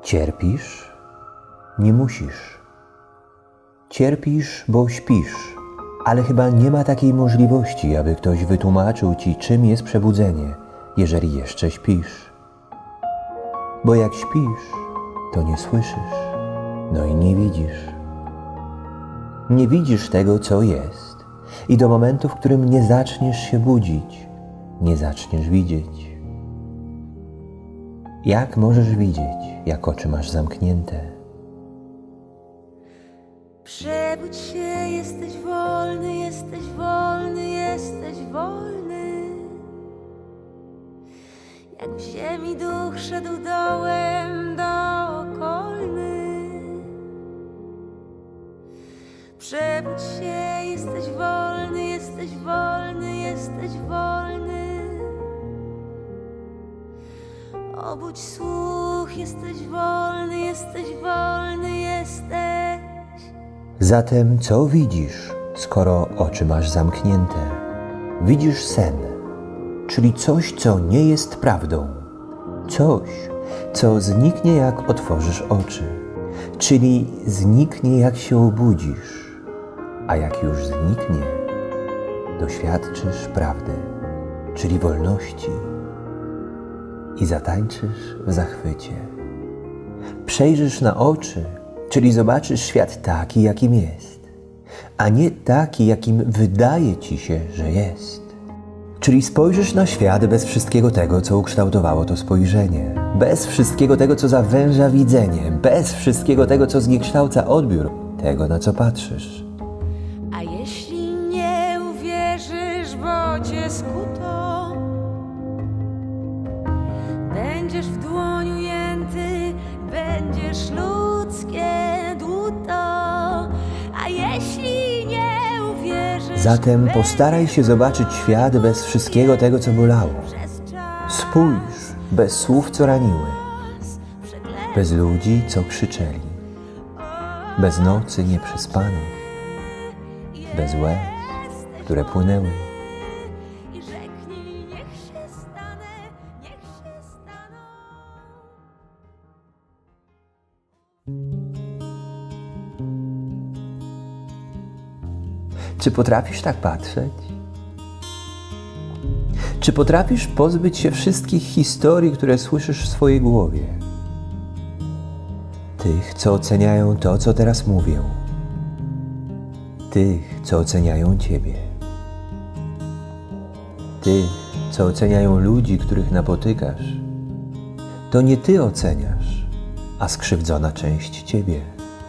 Cierpisz? Nie musisz. Cierpisz, bo śpisz, ale chyba nie ma takiej możliwości, aby ktoś wytłumaczył ci, czym jest przebudzenie, jeżeli jeszcze śpisz. Bo jak śpisz, to nie słyszysz, no i nie widzisz. Nie widzisz tego, co jest, i do momentu, w którym nie zaczniesz się budzić, nie zaczniesz widzieć. Jak możesz widzieć, jak oczy masz zamknięte? Przebudź się, jesteś wolny, jesteś wolny, jesteś wolny. Jak w ziemi duch szedł dołem dookolny. Przebudź się, jesteś wolny, jesteś wolny, jesteś wolny. Obudź słuch, jesteś wolny, jesteś wolny, jesteś. Zatem co widzisz, skoro oczy masz zamknięte? Widzisz sen, czyli coś, co nie jest prawdą. Coś, co zniknie, jak otworzysz oczy, czyli zniknie, jak się obudzisz. A jak już zniknie, doświadczysz prawdy, czyli wolności, i zatańczysz w zachwycie. Przejrzysz na oczy, czyli zobaczysz świat taki, jakim jest, a nie taki, jakim wydaje ci się, że jest. Czyli spojrzysz na świat bez wszystkiego tego, co ukształtowało to spojrzenie, bez wszystkiego tego, co zawęża widzenie, bez wszystkiego tego, co zniekształca odbiór tego, na co patrzysz. A jeśli nie uwierzysz, bo cię skuto, będziesz w dłoń ujęty, będziesz ludzkie dłuto. A jeśli nie uwierzysz, Zatem postaraj się zobaczyć świat bez wszystkiego tego, co bolało. Spójrz bez słów, co raniły, bez ludzi, co krzyczeli, bez nocy nieprzespanych, bez łez, które płynęły. i rzeknij, niech się stanę, niech się staną. Czy potrafisz tak patrzeć? Czy potrafisz pozbyć się wszystkich historii, które słyszysz w swojej głowie? Tych, co oceniają to, co teraz mówię. Tych, co oceniają ciebie. Tych, co oceniają ludzi, których napotykasz. To nie ty oceniasz, a skrzywdzona część ciebie.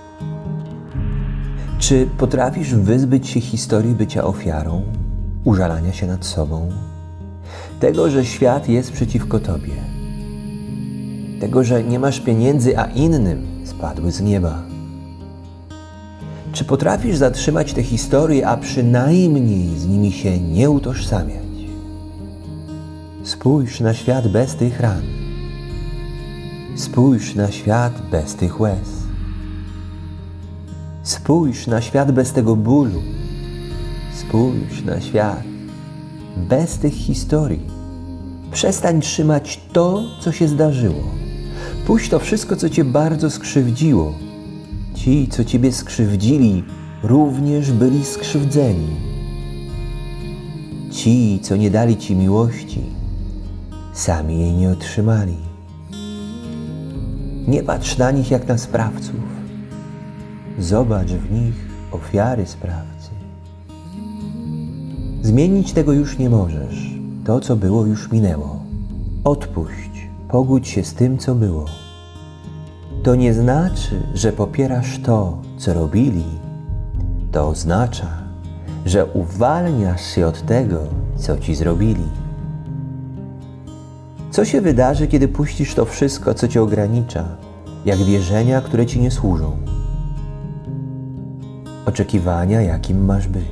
Czy potrafisz wyzbyć się historii bycia ofiarą, użalania się nad sobą, tego, że świat jest przeciwko tobie, tego, że nie masz pieniędzy, a innym spadły z nieba? Czy potrafisz zatrzymać te historie, a przynajmniej z nimi się nie utożsamiać? Spójrz na świat bez tych ran. Spójrz na świat bez tych łez. Spójrz na świat bez tego bólu. Spójrz na świat bez tych historii. Przestań trzymać to, co się zdarzyło. Puść to wszystko, co cię bardzo skrzywdziło. Ci, co ciebie skrzywdzili, również byli skrzywdzeni. Ci, co nie dali ci miłości, sami jej nie otrzymali. Nie patrz na nich jak na sprawców. Zobacz w nich ofiary sprawcy. Zmienić tego już nie możesz. To, co było, już minęło. Odpuść, pogódź się z tym, co było. To nie znaczy, że popierasz to, co robili. To oznacza, że uwalniasz się od tego, co ci zrobili. Co się wydarzy, kiedy puścisz to wszystko, co cię ogranicza, jak wierzenia, które ci nie służą? Oczekiwania, jakim masz być,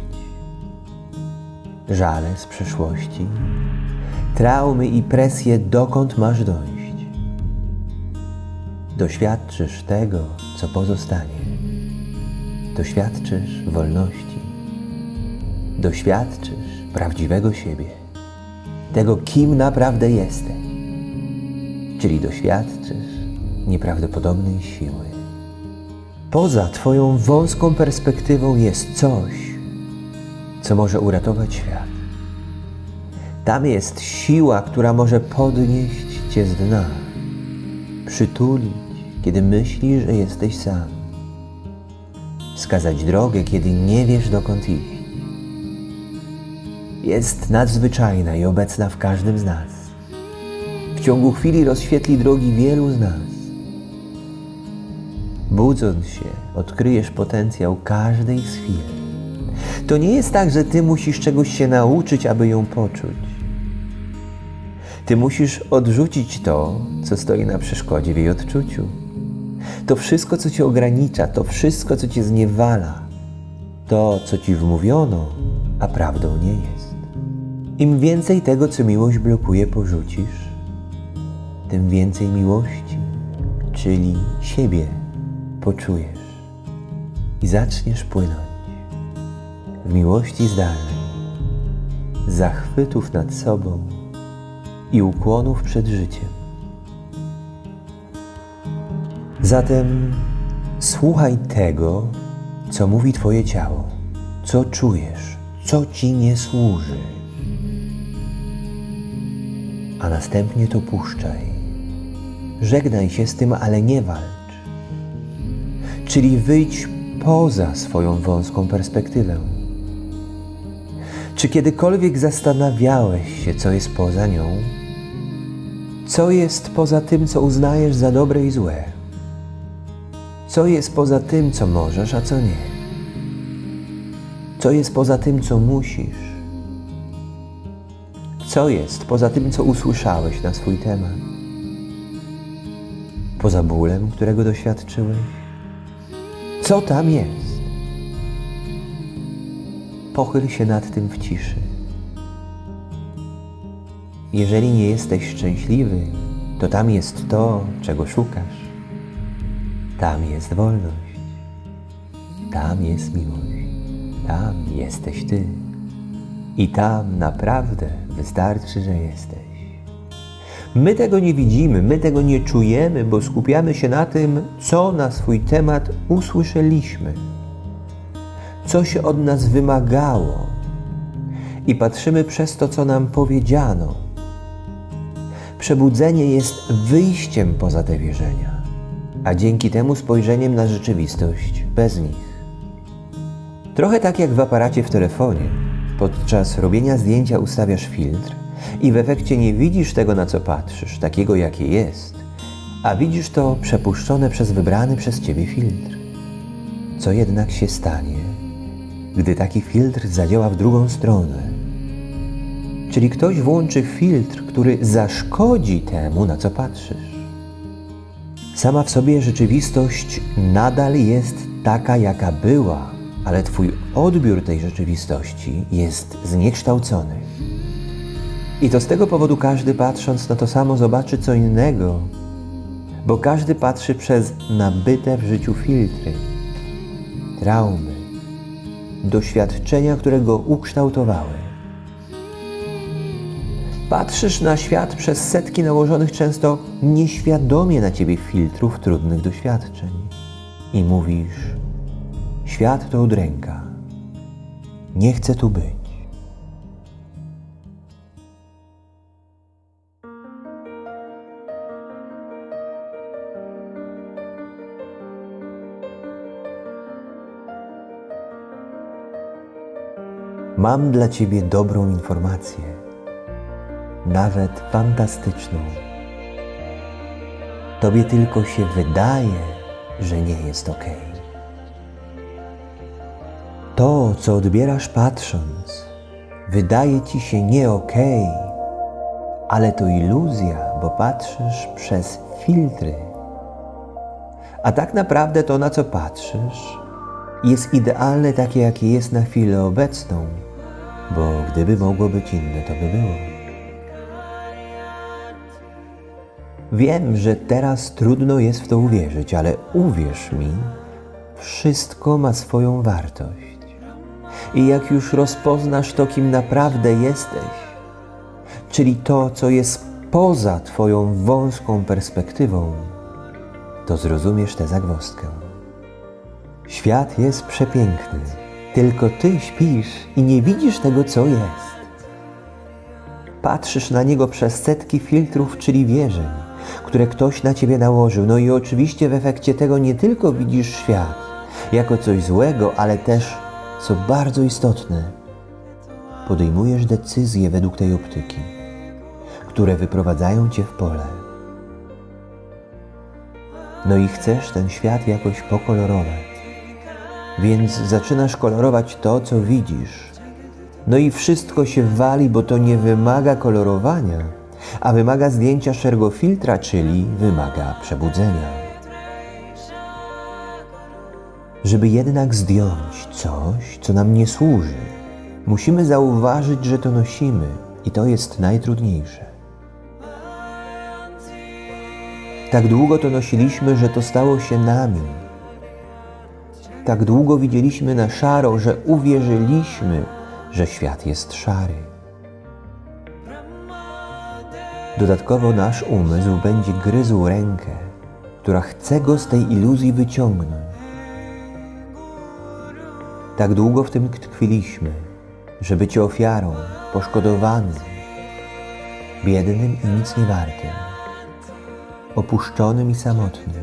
żale z przeszłości, traumy i presje, dokąd masz dojść. Doświadczysz tego, co pozostanie. Doświadczysz wolności. Doświadczysz prawdziwego siebie, tego, kim naprawdę jesteś. Czyli doświadczysz nieprawdopodobnej siły. Poza Twoją wąską perspektywą jest coś, co może uratować świat. Tam jest siła, która może podnieść Cię z dna, przytulić, kiedy myślisz, że jesteś sam, wskazać drogę, kiedy nie wiesz, dokąd iść. Jest nadzwyczajna i obecna w każdym z nas. W ciągu chwili rozświetli drogi wielu z nas. Budząc się, odkryjesz potencjał każdej z chwil. To nie jest tak, że Ty musisz czegoś się nauczyć, aby ją poczuć. Ty musisz odrzucić to, co stoi na przeszkodzie w jej odczuciu. To wszystko, co Cię ogranicza, to wszystko, co Cię zniewala, to, co Ci wmówiono, a prawdą nie jest. Im więcej tego, co miłość blokuje, porzucisz, tym więcej miłości, czyli siebie, poczujesz i zaczniesz płynąć w miłości zdarzeń, zachwytów nad sobą i ukłonów przed życiem. Zatem słuchaj tego, co mówi Twoje ciało, co czujesz, co Ci nie służy, a następnie to puszczaj. Żegnaj się z tym, ale nie walcz. Czyli wyjdź poza swoją wąską perspektywę. Czy kiedykolwiek zastanawiałeś się, co jest poza nią? Co jest poza tym, co uznajesz za dobre i złe? Co jest poza tym, co możesz, a co nie? Co jest poza tym, co musisz? Co jest poza tym, co usłyszałeś na swój temat? Poza bólem, którego doświadczyłeś? Co tam jest? Pochyl się nad tym w ciszy. Jeżeli nie jesteś szczęśliwy, to tam jest to, czego szukasz. Tam jest wolność. Tam jest miłość. Tam jesteś Ty. I tam naprawdę wystarczy, że jesteś. My tego nie widzimy, my tego nie czujemy, bo skupiamy się na tym, co na swój temat usłyszeliśmy, co się od nas wymagało i patrzymy przez to, co nam powiedziano. Przebudzenie jest wyjściem poza te wierzenia, a dzięki temu spojrzeniem na rzeczywistość bez nich. Trochę tak jak w aparacie w telefonie. Podczas robienia zdjęcia ustawiasz filtr i w efekcie nie widzisz tego, na co patrzysz, takiego jakie jest, a widzisz to przepuszczone przez wybrany przez Ciebie filtr. Co jednak się stanie, gdy taki filtr zadziała w drugą stronę? Czyli ktoś włączy filtr, który zaszkodzi temu, na co patrzysz. Sama w sobie rzeczywistość nadal jest taka, jaka była, ale Twój odbiór tej rzeczywistości jest zniekształcony. I to z tego powodu każdy, patrząc na to samo, zobaczy co innego, bo każdy patrzy przez nabyte w życiu filtry, traumy, doświadczenia, które go ukształtowały. Patrzysz na świat przez setki nałożonych często nieświadomie na Ciebie filtrów trudnych doświadczeń i mówisz: świat to udręka, nie chcę tu być. Mam dla Ciebie dobrą informację, nawet fantastyczną. Tobie tylko się wydaje, że nie jest okej. To, co odbierasz patrząc, wydaje Ci się nie okej, ale to iluzja, bo patrzysz przez filtry. A tak naprawdę to, na co patrzysz, jest idealne takie, jakie jest na chwilę obecną, bo gdyby mogło być inne, to by było. Wiem, że teraz trudno jest w to uwierzyć, ale uwierz mi, wszystko ma swoją wartość. I jak już rozpoznasz to, kim naprawdę jesteś, czyli to, co jest poza Twoją wąską perspektywą, to zrozumiesz tę zagwozdkę. Świat jest przepiękny, tylko ty śpisz i nie widzisz tego, co jest. Patrzysz na niego przez setki filtrów, czyli wierzeń, które ktoś na ciebie nałożył. No i oczywiście w efekcie tego nie tylko widzisz świat jako coś złego, ale też, co bardzo istotne, podejmujesz decyzje według tej optyki, które wyprowadzają cię w pole. No i chcesz ten świat jakoś pokolorować, więc zaczynasz kolorować to, co widzisz. No i wszystko się wali, bo to nie wymaga kolorowania, a wymaga zdjęcia szerego filtra, czyli wymaga przebudzenia. Żeby jednak zdjąć coś, co nam nie służy, musimy zauważyć, że to nosimy i to jest najtrudniejsze. Tak długo to nosiliśmy, że to stało się nami. Tak długo widzieliśmy na szaro, że uwierzyliśmy, że świat jest szary. Dodatkowo nasz umysł będzie gryzł rękę, która chce go z tej iluzji wyciągnąć. Tak długo w tym tkwiliśmy, że bycie ofiarą, poszkodowanym, biednym i nic nie wartym, opuszczonym i samotnym,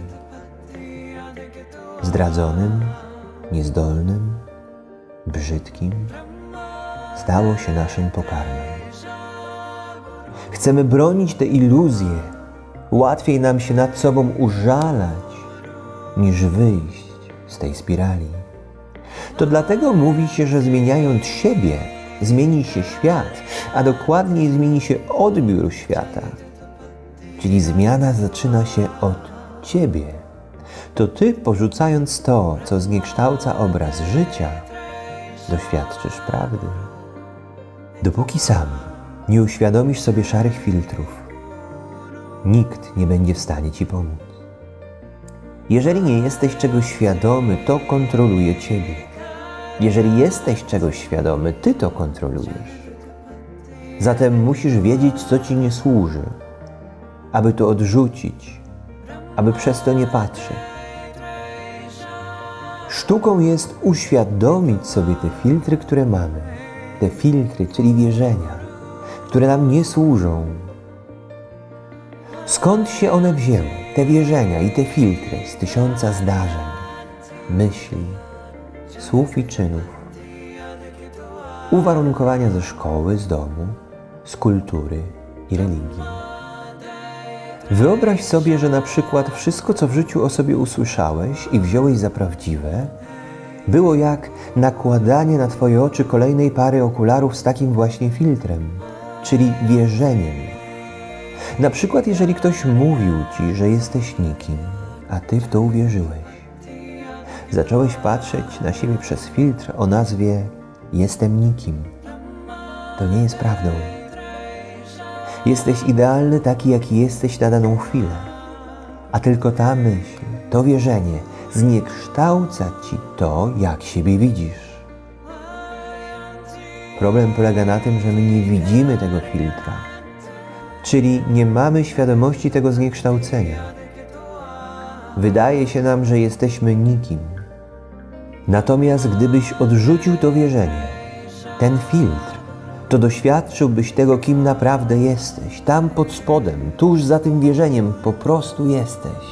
zdradzonym, niezdolnym, brzydkim, stało się naszym pokarmem. Chcemy bronić te iluzje. Łatwiej nam się nad sobą użalać, niż wyjść z tej spirali. To dlatego mówi się, że zmieniając siebie, zmieni się świat, a dokładniej zmieni się odbiór świata. Czyli zmiana zaczyna się od ciebie. To ty, porzucając to, co zniekształca obraz życia, doświadczysz prawdy. Dopóki sam nie uświadomisz sobie szarych filtrów, nikt nie będzie w stanie ci pomóc. Jeżeli nie jesteś czegoś świadomy, to kontroluje ciebie. Jeżeli jesteś czegoś świadomy, ty to kontrolujesz. Zatem musisz wiedzieć, co ci nie służy, aby to odrzucić, aby przez to nie patrzeć. Sztuką jest uświadomić sobie te filtry, które mamy. Te filtry, czyli wierzenia, które nam nie służą. Skąd się one wzięły? Te wierzenia i te filtry z 1000 zdarzeń, myśli, słów i czynów, uwarunkowania ze szkoły, z domu, z kultury i religii. Wyobraź sobie, że na przykład wszystko, co w życiu o sobie usłyszałeś i wziąłeś za prawdziwe, było jak nakładanie na twoje oczy kolejnej pary okularów z takim właśnie filtrem, czyli wierzeniem. Na przykład, jeżeli ktoś mówił ci, że jesteś nikim, a ty w to uwierzyłeś. Zacząłeś patrzeć na siebie przez filtr o nazwie jestem nikim. To nie jest prawdą. Jesteś idealny taki, jaki jesteś na daną chwilę. A tylko ta myśl, to wierzenie zniekształca ci to, jak siebie widzisz. Problem polega na tym, że my nie widzimy tego filtra, czyli nie mamy świadomości tego zniekształcenia. Wydaje się nam, że jesteśmy nikim. Natomiast gdybyś odrzucił to wierzenie, ten filtr, to doświadczyłbyś tego, kim naprawdę jesteś. Tam pod spodem, tuż za tym wierzeniem po prostu jesteś.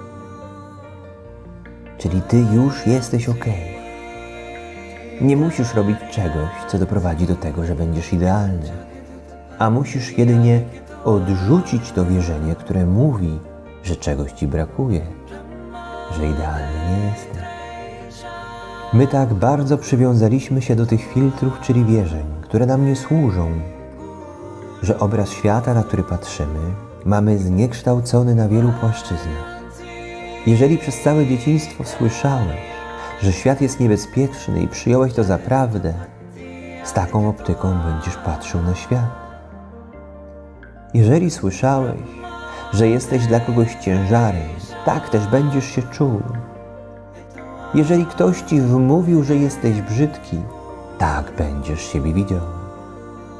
Czyli ty już jesteś okej. Nie musisz robić czegoś, co doprowadzi do tego, że będziesz idealny, a musisz jedynie odrzucić to wierzenie, które mówi, że czegoś ci brakuje, że idealny nie jesteś. My tak bardzo przywiązaliśmy się do tych filtrów, czyli wierzeń, które nam nie służą, że obraz świata, na który patrzymy, mamy zniekształcony na wielu płaszczyznach. Jeżeli przez całe dzieciństwo słyszałeś, że świat jest niebezpieczny i przyjąłeś to za prawdę, z taką optyką będziesz patrzył na świat. Jeżeli słyszałeś, że jesteś dla kogoś ciężarem, tak też będziesz się czuł. Jeżeli ktoś ci wmówił, że jesteś brzydki, tak będziesz siebie widział.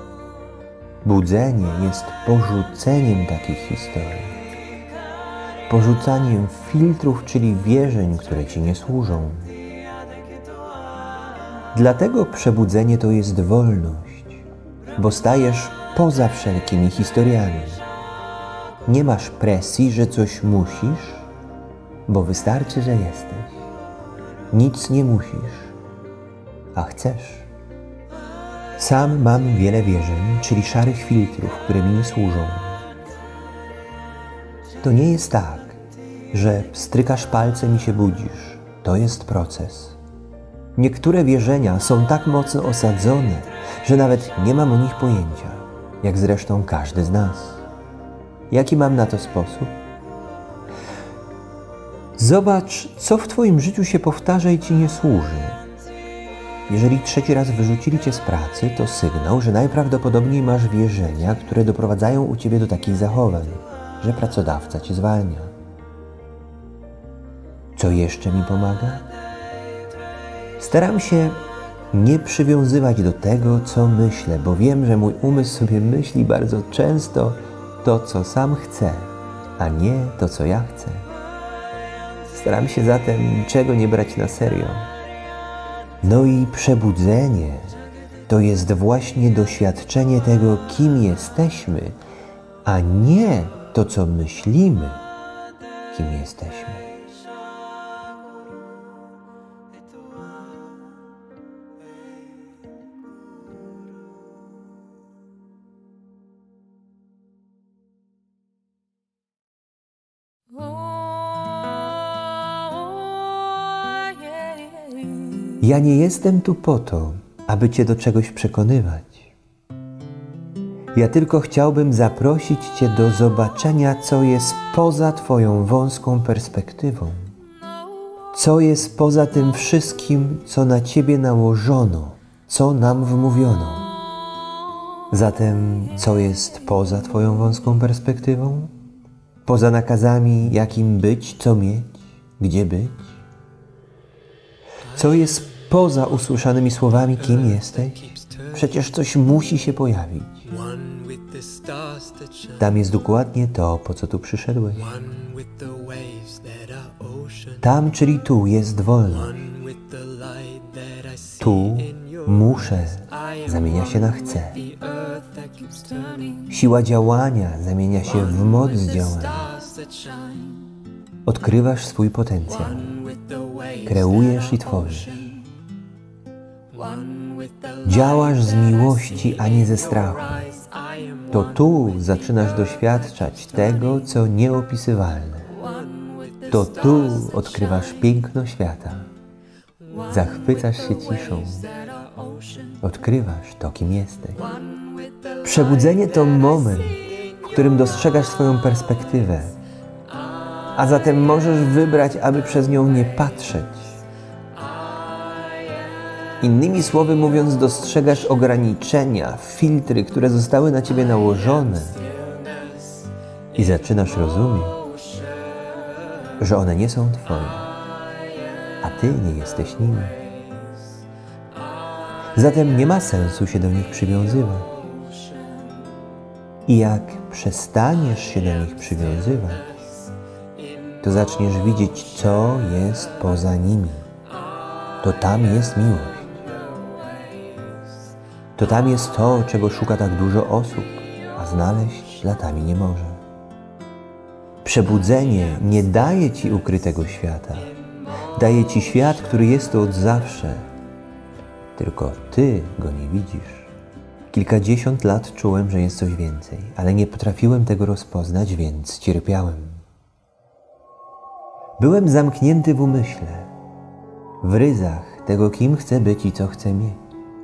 Budzenie jest porzuceniem takich historii. porzucaniem filtrów, czyli wierzeń, które ci nie służą. Dlatego przebudzenie to jest wolność, bo stajesz poza wszelkimi historiami. Nie masz presji, że coś musisz, bo wystarczy, że jesteś. Nic nie musisz, a chcesz. Sam mam wiele wierzeń, czyli szarych filtrów, które mi nie służą. To nie jest tak, że strykasz palcem i się budzisz. To jest proces. Niektóre wierzenia są tak mocno osadzone, że nawet nie mam o nich pojęcia, jak zresztą każdy z nas. Jaki mam na to sposób? Zobacz, co w twoim życiu się powtarza i ci nie służy. Jeżeli 3. raz wyrzucili cię z pracy, to sygnał, że najprawdopodobniej masz wierzenia, które doprowadzają u ciebie do takich zachowań, że pracodawca cię zwalnia. Co jeszcze mi pomaga? Staram się nie przywiązywać do tego, co myślę, bo wiem, że mój umysł sobie myśli bardzo często to, co sam chce, a nie to, co ja chcę. Staram się zatem niczego nie brać na serio. No i przebudzenie to jest właśnie doświadczenie tego, kim jesteśmy, a nie to, co myślimy, kim jesteśmy. Ja nie jestem tu po to, aby cię do czegoś przekonywać. Ja tylko chciałbym zaprosić cię do zobaczenia, co jest poza twoją wąską perspektywą. Co jest poza tym wszystkim, co na ciebie nałożono, co nam wmówiono. Zatem, co jest poza twoją wąską perspektywą? Poza nakazami, jakim być, co mieć, gdzie być? Co jest poza usłyszanymi słowami, kim jesteś? Przecież coś musi się pojawić. Tam jest dokładnie to, po co tu przyszedłeś. Tam, czyli tu, jest wolność. Tu muszę zamienia się na chcę. Siła działania zamienia się w moc działania. Odkrywasz swój potencjał. Kreujesz i tworzysz. Działasz z miłości, a nie ze strachu. To tu zaczynasz doświadczać tego, co nieopisywalne. To tu odkrywasz piękno świata. Zachwycasz się ciszą. Odkrywasz to, kim jesteś. Przebudzenie to moment, w którym dostrzegasz swoją perspektywę, a zatem możesz wybrać, aby przez nią nie patrzeć. Innymi słowy mówiąc, dostrzegasz ograniczenia, filtry, które zostały na ciebie nałożone i zaczynasz rozumieć, że one nie są twoje, a ty nie jesteś nimi. Zatem nie ma sensu się do nich przywiązywać. I jak przestaniesz się do nich przywiązywać, to zaczniesz widzieć, co jest poza nimi. To tam jest miłość. To tam jest to, czego szuka tak dużo osób, a znaleźć latami nie może. Przebudzenie nie daje ci ukrytego świata. Daje ci świat, który jest tu od zawsze. Tylko ty go nie widzisz. Kilkadziesiąt lat czułem, że jest coś więcej, ale nie potrafiłem tego rozpoznać, więc cierpiałem. Byłem zamknięty w umyśle, w ryzach tego, kim chcę być i co chcę mieć.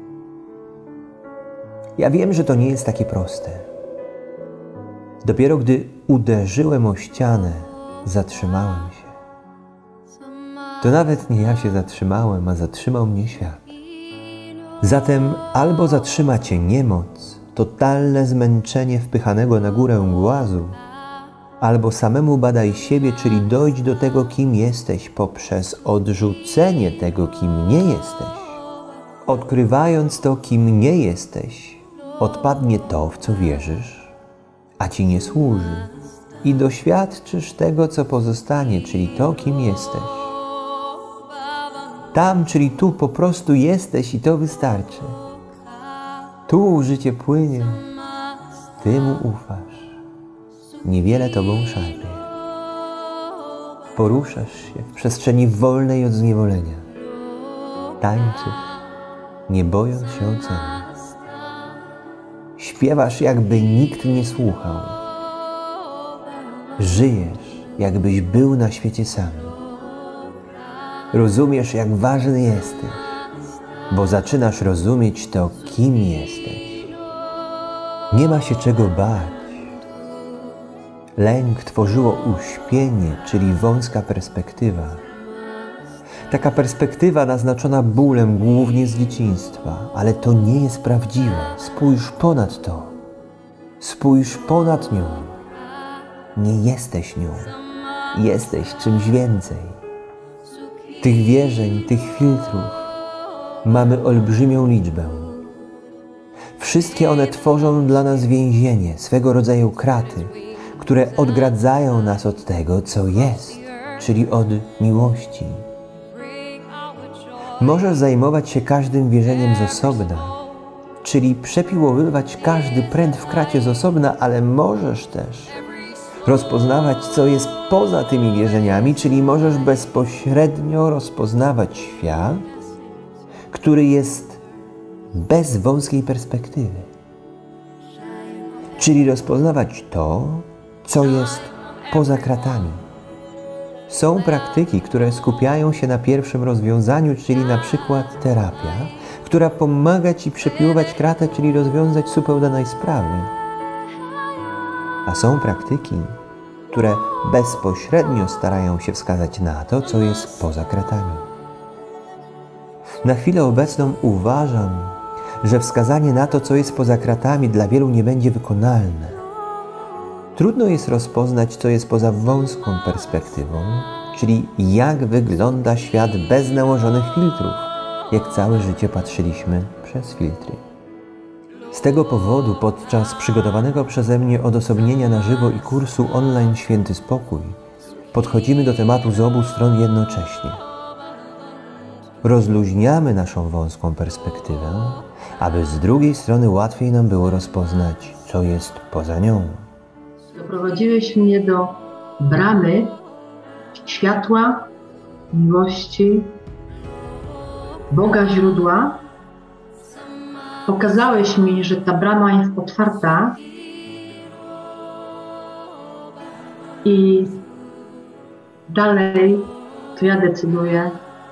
Ja wiem, że to nie jest takie proste. Dopiero gdy uderzyłem o ścianę, zatrzymałem się. To nawet nie ja się zatrzymałem, a zatrzymał mnie świat. Zatem albo zatrzyma cię niemoc, totalne zmęczenie wpychanego na górę głazu, albo samemu badaj siebie, czyli dojdź do tego, kim jesteś poprzez odrzucenie tego, kim nie jesteś. Odkrywając to, kim nie jesteś, odpadnie to, w co wierzysz, a ci nie służy. i doświadczysz tego, co pozostanie, czyli to, kim jesteś. Tam, czyli tu po prostu jesteś i to wystarczy. Tu życie płynie, Ty mu ufasz. Niewiele Tobą szarpie. Poruszasz się w przestrzeni wolnej od zniewolenia. Tańczysz, nie bojąc się oceny. Śpiewasz, jakby nikt nie słuchał. Żyjesz, jakbyś był na świecie sam. Rozumiesz, jak ważny jesteś, bo zaczynasz rozumieć to, kim jesteś. Nie ma się czego bać. Lęk tworzyło uśpienie, czyli wąska perspektywa. Taka perspektywa naznaczona bólem głównie z dzieciństwa, ale to nie jest prawdziwe. Spójrz ponad to. Spójrz ponad nią. Nie jesteś nią. Jesteś czymś więcej. Tych wierzeń, tych filtrów mamy olbrzymią liczbę. Wszystkie one tworzą dla nas więzienie, swego rodzaju kraty, które odgradzają nas od tego, co jest, czyli od miłości. Możesz zajmować się każdym wierzeniem z osobna, czyli przepiłowywać każdy pręt w kracie z osobna, ale możesz też rozpoznawać, co jest poza tymi wierzeniami, czyli możesz bezpośrednio rozpoznawać świat, który jest bez wąskiej perspektywy. Czyli rozpoznawać to, co jest poza kratami. Są praktyki, które skupiają się na pierwszym rozwiązaniu, czyli na przykład terapia, która pomaga Ci przepiłować kratę, czyli rozwiązać supeł danej sprawy. A są praktyki, które bezpośrednio starają się wskazać na to, co jest poza kratami. Na chwilę obecną uważam, że wskazanie na to, co jest poza kratami, dla wielu nie będzie wykonalne. Trudno jest rozpoznać, co jest poza wąską perspektywą, czyli jak wygląda świat bez nałożonych filtrów, jak całe życie patrzyliśmy przez filtry. Z tego powodu podczas przygotowanego przeze mnie odosobnienia na żywo i kursu online Święty Spokój podchodzimy do tematu z obu stron jednocześnie. Rozluźniamy naszą wąską perspektywę, aby z drugiej strony łatwiej nam było rozpoznać, co jest poza nią. Doprowadziłeś mnie do bramy światła, miłości, Boga źródła. Pokazałeś mi, że ta brama jest otwarta i dalej to ja decyduję,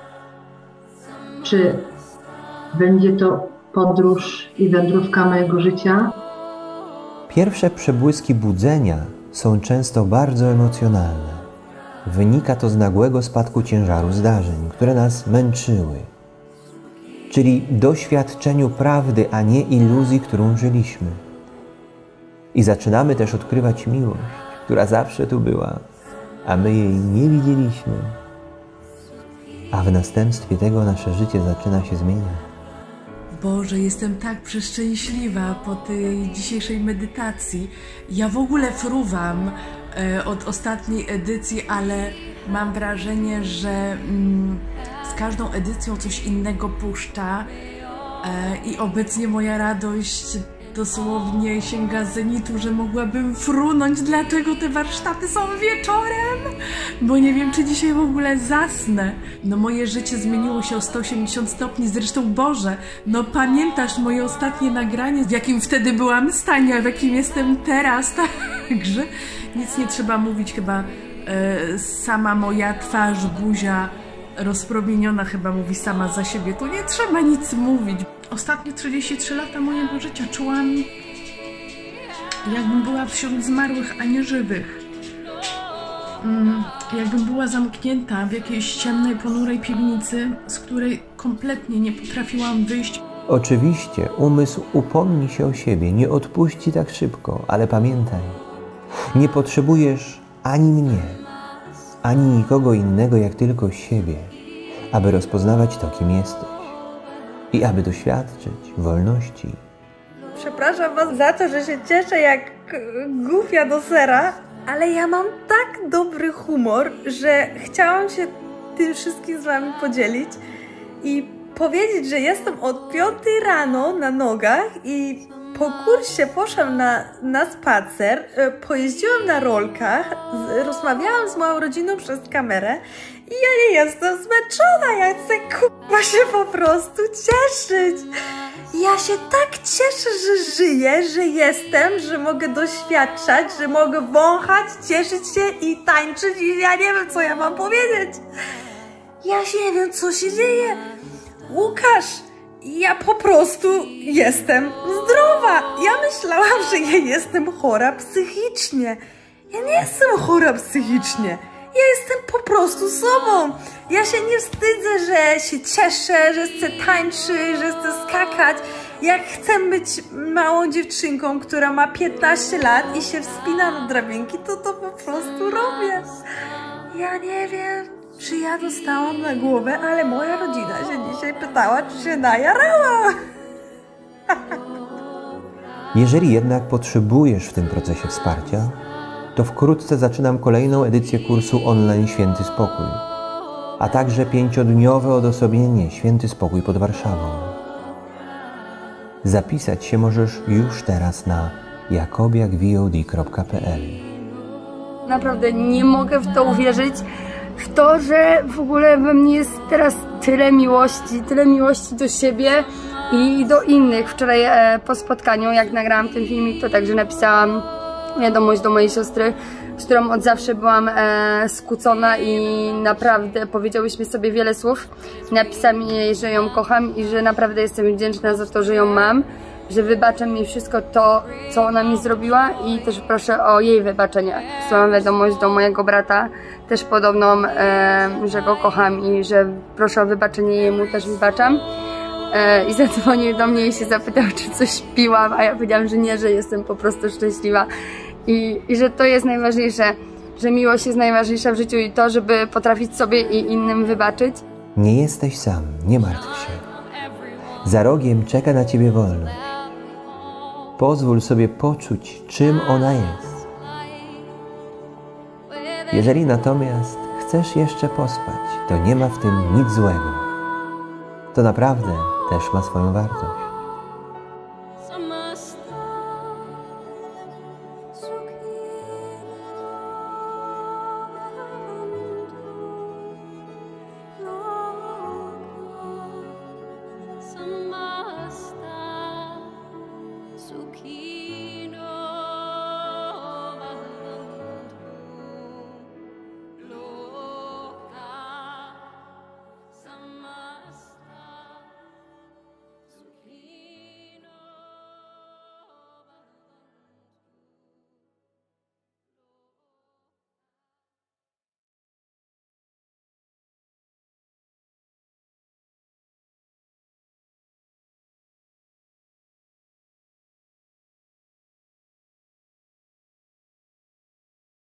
czy będzie to podróż i wędrówka mojego życia. Pierwsze przebłyski budzenia są często bardzo emocjonalne. Wynika to z nagłego spadku ciężaru zdarzeń, które nas męczyły. Czyli doświadczeniu prawdy, a nie iluzji, którą żyliśmy. I zaczynamy też odkrywać miłość, która zawsze tu była, a my jej nie widzieliśmy. A w następstwie tego nasze życie zaczyna się zmieniać. Boże, jestem tak przeszczęśliwa po tej dzisiejszej medytacji. Ja w ogóle fruwam od ostatniej edycji, ale mam wrażenie, że z każdą edycją coś innego puszcza i obecnie moja radość dosłownie sięga zenitu, że mogłabym frunąć. Dlaczego te warsztaty są wieczorem? Bo nie wiem, czy dzisiaj w ogóle zasnę. No moje życie zmieniło się o 180 stopni. Zresztą Boże, no pamiętasz moje ostatnie nagranie, w jakim wtedy byłam stanie, a w jakim jestem teraz. Także nic nie trzeba mówić, chyba sama moja twarz, buzia rozpromieniona chyba mówi sama za siebie. Tu nie trzeba nic mówić. Ostatnie 33 lata mojego życia czułam, jakbym była wśród zmarłych, a nie żywych. Jakbym była zamknięta w jakiejś ciemnej, ponurej piwnicy, z której kompletnie nie potrafiłam wyjść. Oczywiście umysł upomni się o siebie, nie odpuści tak szybko, ale pamiętaj, nie potrzebujesz ani mnie, ani nikogo innego, jak tylko siebie, aby rozpoznawać to, kim jesteś i aby doświadczyć wolności. Przepraszam was za to, że się cieszę jak gufia do sera, ale ja mam tak dobry humor, że chciałam się tym wszystkim z wami podzielić i powiedzieć, że jestem od 5 rano na nogach i po kursie poszłam na spacer, pojeździłam na rolkach, rozmawiałam z moją rodziną przez kamerę i ja nie jestem zmęczona, ja chcę kurwa się po prostu cieszyć. Ja się tak cieszę, że żyję, że jestem, że mogę doświadczać, że mogę wąchać, cieszyć się i tańczyć i ja nie wiem, co ja mam powiedzieć. Ja się nie wiem, co się dzieje. Łukasz, ja po prostu jestem zdrowa. Ja myślałam, że ja jestem chora psychicznie. Ja nie jestem chora psychicznie. Ja jestem po prostu sobą. Ja się nie wstydzę, że się cieszę, że chcę tańczyć, że chcę skakać. Jak chcę być małą dziewczynką, która ma 15 lat i się wspina na drabinki, to po prostu robię. Ja nie wiem, czy ja dostałam na głowę, ale moja rodzina się dzisiaj pytała, czy się najarała. Jeżeli jednak potrzebujesz w tym procesie wsparcia, to wkrótce zaczynam kolejną edycję kursu online Święty Spokój, a także 5-dniowe odosobnienie Święty Spokój pod Warszawą. Zapisać się możesz już teraz na jakobiakvod.pl. Naprawdę nie mogę w to uwierzyć, w to, że w ogóle we mnie jest teraz tyle miłości do siebie i do innych. Wczoraj po spotkaniu, jak nagrałam ten filmik, to także napisałam wiadomość do mojej siostry, z którą od zawsze byłam skłócona i naprawdę powiedziałyśmy sobie wiele słów. Napisałam jej, że ją kocham i że naprawdę jestem wdzięczna za to, że ją mam, że wybacza mi wszystko to, co ona mi zrobiła i też proszę o jej wybaczenie. Wysłałam wiadomość do mojego brata, też podobną, że go kocham i że proszę o wybaczenie, jemu też wybaczam. I zadzwonił do mnie i się zapytał, czy coś piłam, a ja powiedziałam, że nie, że jestem po prostu szczęśliwa i że to jest najważniejsze, że miłość jest najważniejsza w życiu i to, żeby potrafić sobie i innym wybaczyć. Nie jesteś sam, nie martw się. Za rogiem czeka na ciebie wolność. Pozwól sobie poczuć, czym ona jest. Jeżeli natomiast chcesz jeszcze pospać, to nie ma w tym nic złego. To naprawdę też ma swoją wartość. Sukhi